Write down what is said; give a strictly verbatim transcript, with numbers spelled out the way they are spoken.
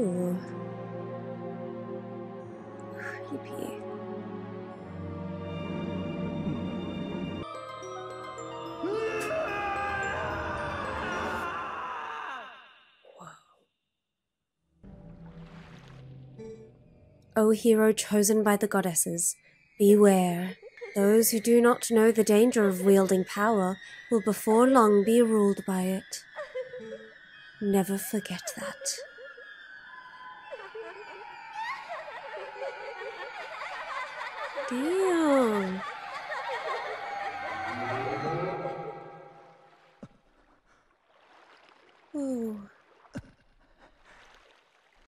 Ooh. Creepy. O hero chosen by the goddesses, beware. Those who do not know the danger of wielding power will before long be ruled by it. Never forget that. Damn.